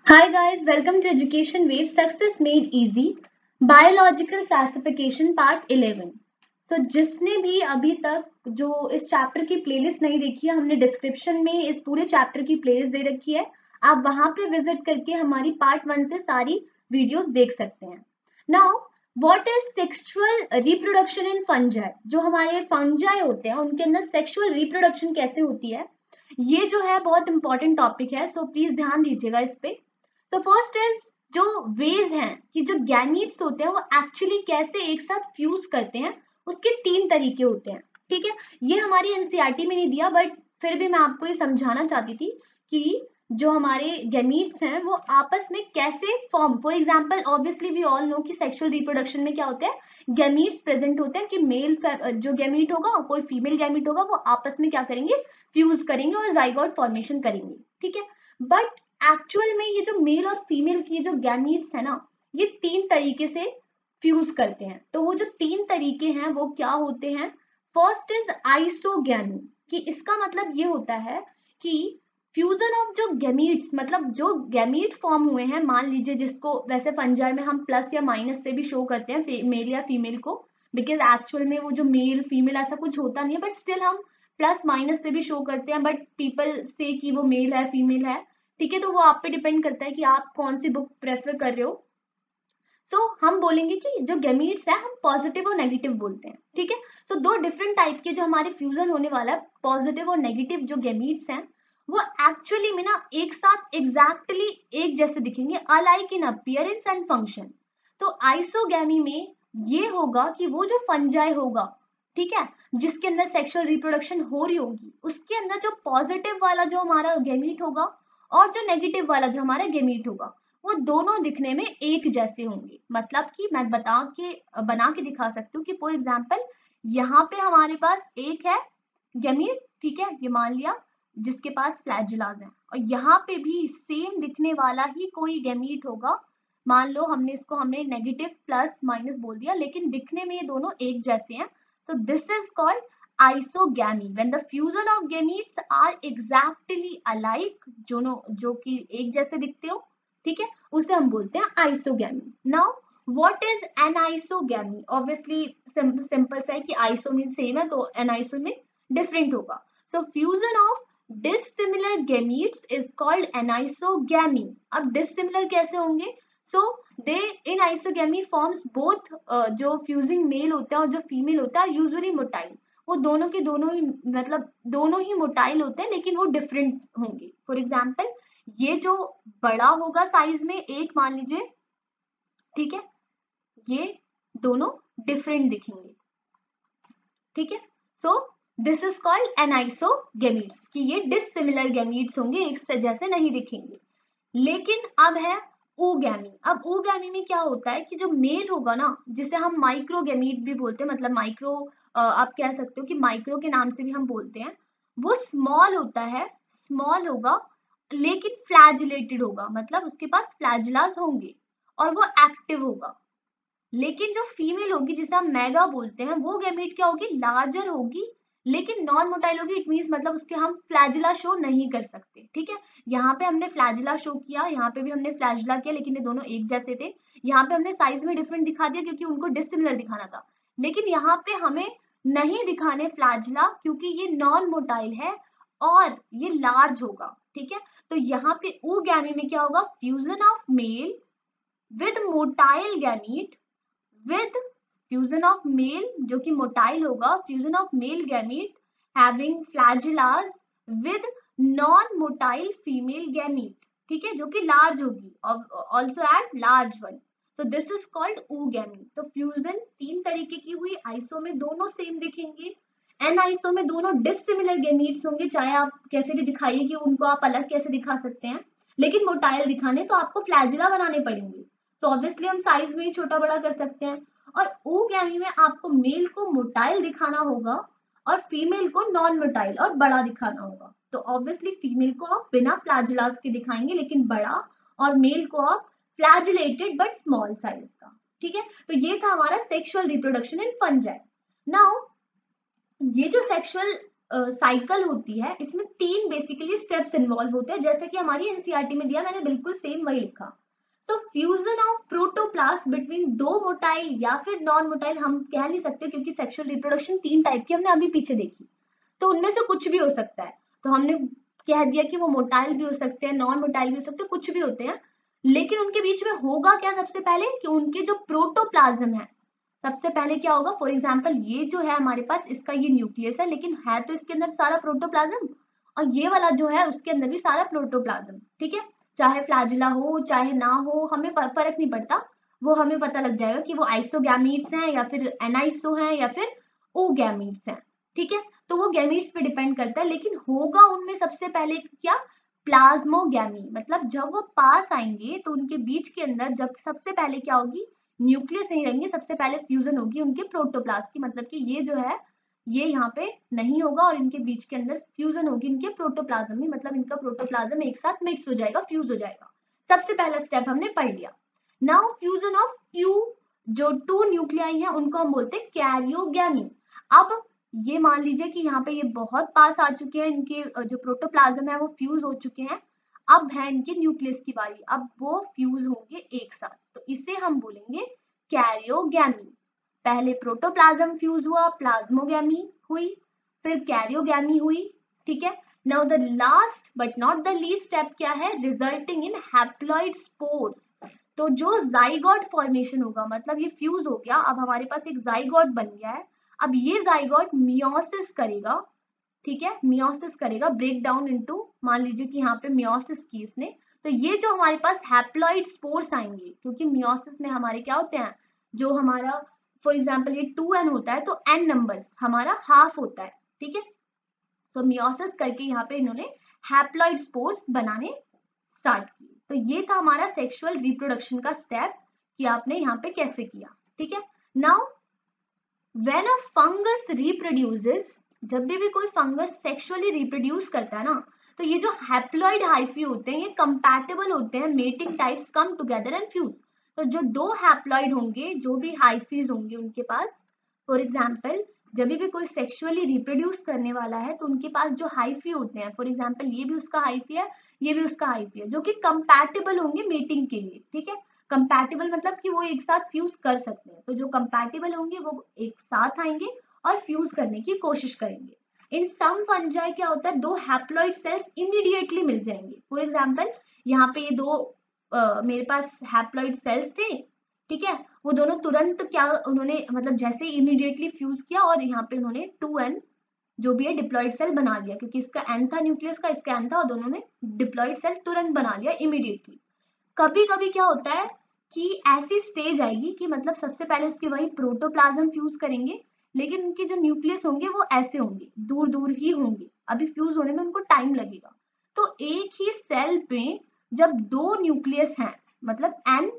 Hi guys, welcome to Education Wave Success Made Easy Biological Classification Part 11. So जिसने भी अभी तक जो इस चैप्टर की प्लेलिस्ट नहीं देखी है, हमने डिस्क्रिप्शन में इस पूरे चैप्टर की प्लेलिस्ट दे रखी है। आप वहां पे विजिट करके हमारी पार्ट 1 से सारी वीडियोस देख सकते हैं। Now what is sexual reproduction in fungi? जो हमारे फंजाई होते हैं उनके अंदर सेक्सुअल रिप्रोडक्शन कैसे होती है, ये जो है बहुत इंपॉर्टेंट टॉपिक है। सो प्लीज ध्यान दीजिएगा इस पे। सो फर्स्ट इज जो वेज हैं कि जो गैमीट्स होते हैं वो एक्चुअली कैसे एक साथ फ्यूज करते हैं, उसके 3 तरीके होते हैं। ठीक है, ये हमारी एनसीईआरटी में नहीं दिया, बट फिर भी मैं आपको ये समझाना चाहती थी कि जो हमारे गैमीट्स हैं वो आपस में कैसे form. For example, obviously we all know कि सेक्सुअल रिप्रोडक्शन में क्या होता है, गैमीट्स प्रेजेंट होते हैं कि मेल जो गैमीट होगा कोई फीमेल गैमीट होगा वो आपस में क्या करेंगे, फ्यूज करेंगे और जाइगोट फॉर्मेशन करेंगे। ठीक है, बट एक्चुअल में ये जो मेल और फीमेल की जो गैमीट्स है ना, ये 3 तरीके से फ्यूज करते हैं। तो वो जो 3 तरीके हैं वो क्या होते हैं? फर्स्ट इज आइसोगैमी, कि इसका मतलब ये होता है कि फ्यूजन ऑफ जो गैमीट्स, मतलब जो गैमीट फॉर्म हुए हैं, मान लीजिए जिसको वैसे फंजाई में हम प्लस या माइनस से भी शो करते हैं मेल या फीमेल को, बिकॉज एक्चुअल में वो जो मेल फीमेल ऐसा कुछ होता नहीं है, बट स्टिल हम प्लस माइनस से भी शो करते हैं, बट पीपल से कि वो मेल है फीमेल है। ठीक है, तो वो आप पे डिपेंड करता है कि आप कौन सी बुक प्रेफर कर रहे हो। सो हम बोलेंगे कि जो गैमीट्स है हम पॉजिटिव और नेगेटिव बोलते हैं। ठीक है, सो 2 डिफरेंट टाइप के जो हमारे फ्यूजन होने वाला है, पॉजिटिव और नेगेटिव जो गैमीट्स हैं, वो एक्चुअली में ना एक साथ एग्जैक्टली एक जैसे दिखेंगे, alike in appearance and function. तो आइसोगैमी में ये होगा कि वो जो फंजाई होगा, ठीक है, जिसके अंदर सेक्सुअल रिप्रोडक्शन हो रही होगी, उसके अंदर जो पॉजिटिव वाला जो हमारा गैमीट होगा और जो नेगेटिव वाला जो हमारा गैमीट होगा, वो दोनों दिखने में एक जैसे होंगे। मतलब कि मैं बना के दिखा सकती हूँ कि फॉर एग्जाम्पल यहाँ पे हमारे पास एक है गैमीट, ठीक है, ये मान लिया, जिसके पास फ्लैजिलाज है, और यहाँ पे भी सेम दिखने वाला ही कोई गैमीट होगा। मान लो हमने नेगेटिव प्लस माइनस बोल दिया, लेकिन दिखने में ये दोनों एक जैसे हैं। तो this is called isogamy, when the fusion of gametes are exactly alike, जो कि एक जैसे दिखते हो। ठीक है, उसे हम बोलते हैं isogamy. Now what is anisogamy? Obviously simple सा है कि आइसो मीन सेम है, तो एनाइसो में डिफरेंट होगा। So fusion of dissimilar gametes is called anisogamy. अब डिसिमिलर कैसे होंगे? So they in isogamy forms both, जो फ्यूजिंग मेल होता है और जो फीमेल होता है यूजुअली मोटाइल, वो दोनों के दोनों ही, मतलब दोनों ही मोटाइल होते हैं, लेकिन वो डिफरेंट होंगे। फॉर एग्जाम्पल, ये जो बड़ा होगा साइज में, एक मान लीजिए, ठीक है, ये दोनों डिफरेंट दिखेंगे। ठीक है, so this is called anisogametes, कि ये डिसिमिलर गैमीट्स होंगे, एक से जैसे नहीं दिखेंगे। लेकिन अब है ओगैमी। अब ओगैमी में क्या होता है कि जो मेल होगा ना, जिसे हम माइक्रोगैमीट भी बोलते हैं, मतलब माइक्रो, आप कह सकते हो कि माइक्रो के नाम से भी हम बोलते हैं, वो स्मॉल होता है, स्मॉल होगा, लेकिन फ्लैजिलेटेड होगा, मतलब उसके पास फ्लैजिलास होंगे और वो एक्टिव होगा। लेकिन जो फीमेल होगी, जिसे हम मेगा बोलते हैं, वो गैमीट क्या होगी, लार्जर होगी, लेकिन नॉन मोटाइल होगी। इट मींस मतलब उसके हम फ्लैजिला शो नहीं कर सकते। ठीक है, यहाँ पे हमने फ्लैजिला शो किया, यहाँ पे भी हमने फ्लैजिला किया, लेकिन ये दोनों एक जैसे थे। यहाँ पे हमने साइज में डिफरेंट दिखा दिया क्योंकि उनको डिसिमिलर दिखाना था, लेकिन यहाँ पे हमें नहीं दिखाने फ्लैजिला, क्योंकि ये नॉन मोटाइल है और ये लार्ज होगा। ठीक है, तो यहाँ पे ओगैमी में क्या होगा, fusion of male with motile gamete with fusion of male, जो कि मोटाइल होगा, fusion of male gamete having flagellas with non motile female gamete, ठीक है, जो कि लार्ज होगी, also at large one. So this is called ओगैमी। तो fusion 3 तरीके की हुई, आइसो में दोनों सेम दिखेंगे, एन आइसो में दोनों डिसिमिलर गैमीट्स होंगे, चाहे आप कैसे भी दिखाइए कि उनको आप अलग कैसे दिखा सकते हैं, लेकिन मोटाइल दिखाने तो आपको फ्लैजिला बनाने पड़ेंगे। सो ऑब्वियसली हम साइज में ही छोटा बड़ा कर सकते हैं, और ओगैमी में आपको मेल को मोटाइल दिखाना होगा और फीमेल को नॉन मोटाइल और बड़ा दिखाना होगा। तो ऑब्वियसली फीमेल को आप बिना फ्लैजिलास के दिखाएंगे, लेकिन बड़ा, और मेल को आप फ्लैजिलेटेड बट स्मॉल साइज का। ठीक है, तो ये था हमारा sexual reproduction in fungi. Now ये जो सेक्सुअल साइकिल होती है, इसमें 3 बेसिकली स्टेप्स इन्वॉल्व होते हैं, जैसे कि हमारी एनसीईआरटी में दिया, मैंने बिल्कुल सेम वही लिखा। So fusion of protoplast between 2 motile या फिर नॉन मोटाइल, हम कह नहीं सकते क्योंकि सेक्सुअल रिप्रोडक्शन 3 टाइप की हमने अभी पीछे देखी, तो उनमें से कुछ भी हो सकता है। तो हमने कह दिया कि वो मोटाइल भी हो सकते हैं, नॉन मोटाइल भी हो सकते हैं, कुछ भी होते हैं, लेकिन उनके बीच में होगा क्या सबसे पहले कि उनके जो प्रोटोप्लाज्म है, सबसे पहले क्या होगा, फॉर एग्जाम्पल ये जो है हमारे पास, इसका ये न्यूक्लियस है, लेकिन है तो इसके अंदर सारा प्रोटोप्लाज्म, और ये वाला जो है उसके अंदर भी सारा प्रोटोप्लाज्म, ठीक है। चाहे फ्लैजिला हो चाहे ना हो, हमें फर्क नहीं पड़ता, वो हमें पता लग जाएगा कि वो आइसोगैमीट्स हैं या फिर एनाइसो हैं या फिर ओगैमीट्स हैं, ठीक है। तो वो गैमीट्स पे डिपेंड करता है, लेकिन होगा उनमें सबसे पहले क्या, प्लाज्मोगैमी, मतलब जब वो पास आएंगे तो उनके बीच के अंदर जब सबसे पहले क्या होगी, न्यूक्लियस नहीं रहेंगे, सबसे पहले फ्यूजन होगी उनके प्रोटोप्लास्ट की, मतलब कि ये जो है ये यहाँ पे नहीं होगा और इनके बीच के अंदर फ्यूजन होगी इनके प्रोटोप्लाज्म में, मतलब इनका प्रोटोप्लाज्म एक साथ मिक्स हो जाएगा, फ्यूज हो जाएगा। सबसे पहला स्टेप हमने पढ़ लिया। नाउ फ्यूजन ऑफ टू, जो 2 न्यूक्लियाई हैं उनको हम बोलते हैं कैरियोगैमी। अब ये मान लीजिए कि यहाँ पे ये बहुत पास आ चुके हैं, इनके जो प्रोटोप्लाज्म है वो फ्यूज हो चुके हैं, अब है इनके न्यूक्लियस की बारी, अब वो फ्यूज होंगे एक साथ, तो इसे हम बोलेंगे कैरियोगैमी। पहले प्रोटोप्लाज्म फ्यूज हुआ, प्लाज्मोगैमी हुई, फिर कैरियोगैमी हुई, ठीक है। Now the last but not the least step क्या है, रिजल्टिंग इन हैप्लॉइड स्पोर्स। तो जो जाइगोट फॉर्मेशन होगा, मतलब ये फ्यूज हो गया, अब हमारे पास एक जाइगोट बन गया है, अब ये जाइगोट मियोसिस करेगा, ठीक है, मियोसिस करेगा, ब्रेक डाउन इनटू, मान लीजिए कि यहाँ पे मियोसिस की इसने, तो ये जो हमारे पास हैप्लॉइड स्पोर्स आएंगे, क्योंकि मियोसिस में हमारे क्या होते हैं, जो हमारा फॉर एग्जांपल ये 2n होता है तो n नंबर्स हमारा हाफ होता है, ठीक है। सो मियोसिस करके यहाँ पे इन्होंने हैप्लॉइड स्पोर्स बनाने स्टार्ट किए। तो ये था हमारा सेक्सुअल रिप्रोडक्शन का स्टेप कि आपने यहाँ पे कैसे किया, ठीक है। Now when a fungus reproduces, जब भी कोई फंगस सेक्सुअली रिप्रोड्यूस करता है ना, तो ये जो हैप्लॉइड हाइफी होते हैं ये कंपैटिबल होते हैं, mating types come together and fuse. तो जो 2 हैप्लॉइड होंगे, जो भी हाइफीज होंगे उनके पास, फॉर एग्जाम्पल जब भी कोई सेक्सुअली रिप्रोड्यूस करने वाला है तो उनके पास जो हाइफी होते हैं, फॉर एग्जाम्पल ये भी उसका हाइफी है, ये भी उसका हाइफी है, जो कि कंपैटिबल होंगे मेटिंग के लिए, ठीक है। कंपैटिबल मतलब कि वो एक साथ फ्यूज कर सकते हैं, तो जो कंपैटिबल होंगे वो एक साथ आएंगे और फ्यूज करने की कोशिश करेंगे। इन सम फंजाई क्या होता है, 2 हैप्लॉइड सेल्स इमीडिएटली मिल जाएंगे। फॉर एग्जाम्पल यहाँ पे ये 2 मेरे पास हैप्लॉइड सेल्स थे, ठीक है, वो दोनों तुरंत क्या उन्होंने, मतलब जैसे इमीडिएटली फ्यूज किया और यहाँ पे उन्होंने 2n जो भी है डिप्लॉइड सेल बना लिया, क्योंकि इसका n था न्यूक्लियस का, इसका n था, और दोनों ने डिप्लॉइड सेल तुरंत बना लिया इमीडिएटली। कभी कभी क्या होता है कि ऐसी स्टेज आएगी कि मतलब सबसे पहले उसके वही प्रोटोप्लाज्म फ्यूज करेंगे, लेकिन उनके जो न्यूक्लियस होंगे वो ऐसे होंगे, दूर दूर ही होंगे, अभी फ्यूज होने में उनको टाइम लगेगा। तो एक ही सेल में जब 2 न्यूक्लियस हैं, मतलब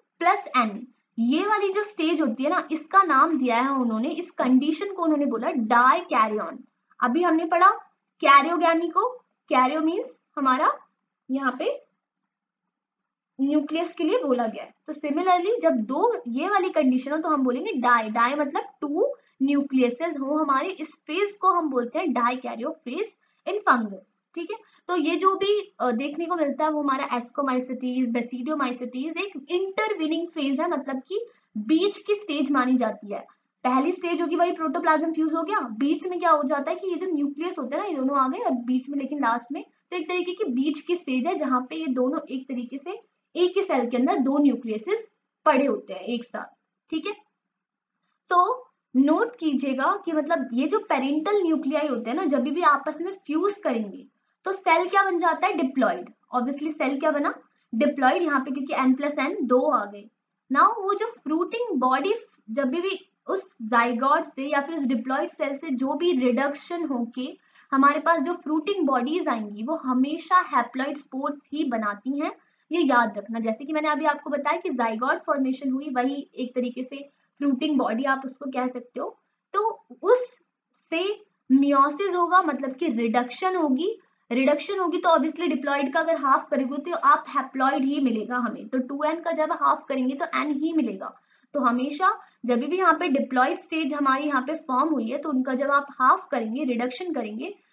n+n, ये वाली जो स्टेज होती है ना, इसका नाम दिया है उन्होंने, इस कंडीशन को उन्होंने बोला डाई कैरियन। अभी हमने पढ़ा कैरियोगैमी को, कैरियो मीन्स हमारा यहाँ पे न्यूक्लियस के लिए बोला गया है। तो सिमिलरली जब 2 ये वाली कंडीशन हो तो हम बोलेंगे डाई, डाई मतलब 2 न्यूक्लियसेस हो हमारे, इस फेज को हम बोलते हैं dikaryophase in fungus, ठीक है। तो ये जो भी देखने को मिलता है वो हमारा एस्कोमाइसिटीज, बेसिडियोमाइसिटीज एक इंटरविनिंग फेज है, मतलब कि बीच की स्टेज मानी जाती है। पहली स्टेज होगी भाई प्रोटोप्लाज्म फ्यूज हो गया, बीच में क्या हो जाता है कि ये जो न्यूक्लियस होता है ना, ये दोनों आ गए और बीच में, लेकिन लास्ट में तो एक तरीके की बीच की स्टेज है जहां पे ये दोनों एक तरीके से एक ही सेल के अंदर 2 न्यूक्लियसेस पड़े होते हैं एक साथ, ठीक है। तो नोट कीजिएगा कि मतलब ये जो पेरेंटल न्यूक्लियाई होते हैं ना, जब भी आपस में फ्यूज करेंगे तो सेल क्या बन जाता है, डिप्लॉइड। ऑब्वियसली सेल क्या बना, डिप्लॉइड, यहाँ पे क्योंकि n+n 2 आ गए। नाउ वो जो फ्रूटिंग बॉडी जब भी उस जाइगोट से या फिर उस डिप्लॉइड सेल से जो भी रिडक्शन होके हमारे पास जो फ्रूटिंग बॉडीज आएंगी वो हमेशा हैप्लॉइड स्पोर्स ही बनाती हैं, ये याद रखना। जैसे कि मैंने अभी आपको बताया कि जाइगोट फॉर्मेशन हुई, वही एक तरीके से फ्रूटिंग बॉडी आप उसको कह सकते हो। तो उस से मियोसिस होगा, मतलब कि रिडक्शन होगी, रिडक्शन होगी तो ऑब्वियसली डिप्लॉइड का अगर हाफ करेंगे तो आप हैप्लॉइड ही मिलेगा हमें, तो 2n का जब हाफ करेंगे तो n ही मिलेगा। तो हमेशा जब भी यहाँ पे डिप्लॉइड स्टेज हमारी यहाँ पे फॉर्म हुई है तो उनका जब आप हाफ करेंगे, रिडक्शन करेंगे,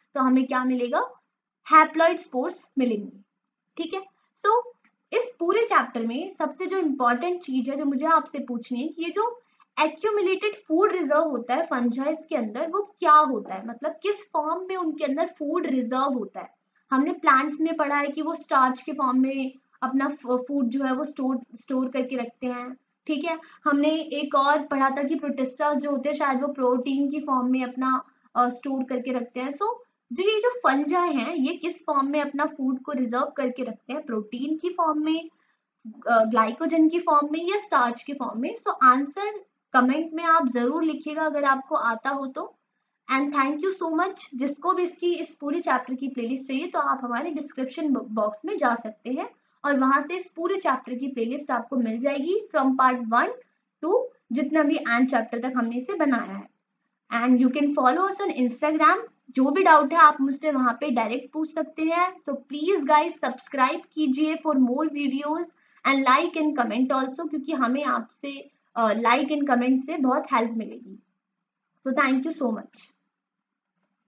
तो हमें क्या मिलेगा, हैप्लॉइड स्पोर्स मिलेंगे। ठीक है, सो इस पूरे चैप्टर में सबसे जो इम्पोर्टेंट चीज है जो मुझे आपसे पूछनी है कि ये जो एक्यूमुलेटेड फूड रिजर्व होता है फंजाइज के अंदर वो क्या होता है, मतलब किस फॉर्म में उनके अंदर फूड रिजर्व होता है। हमने प्लांट्स में पढ़ा है कि वो स्टार्च के फॉर्म में अपना फूड जो है वो स्टोर करके रखते हैं। ठीक है, हमने एक और पढ़ा था कि प्रोटिस्टास जो होते हैं शायद वो प्रोटीन की फॉर्म में अपना स्टोर करके रखते हैं। सो जो ये जो फंजाई हैं ये किस फॉर्म में अपना फूड को रिजर्व करके रखते हैं, प्रोटीन की फॉर्म में, ग्लाइकोजन की फॉर्म में या स्टार्च की फॉर्म में। सो आंसर कमेंट में आप जरूर लिखिएगा अगर आपको आता हो तो। And thank you so much. जिसको भी इसकी इस पूरे चैप्टर की प्लेलिस्ट चाहिए तो आप हमारे डिस्क्रिप्शन बॉक्स में जा सकते हैं और वहां से इस पूरे चैप्टर की प्लेलिस्ट आपको मिल जाएगी फ्रॉम पार्ट 1 टू जितना भी एंड चैप्टर तक हमने इसे बनाया है। And you can follow us on Instagram. जो भी डाउट है आप मुझसे वहां पे डायरेक्ट पूछ सकते हैं। सो प्लीज गाइस सब्सक्राइब कीजिए for more videos and like and comment also, क्योंकि हमें आपसे लाइक एंड कमेंट से बहुत हेल्प मिलेगी। So thank you so much.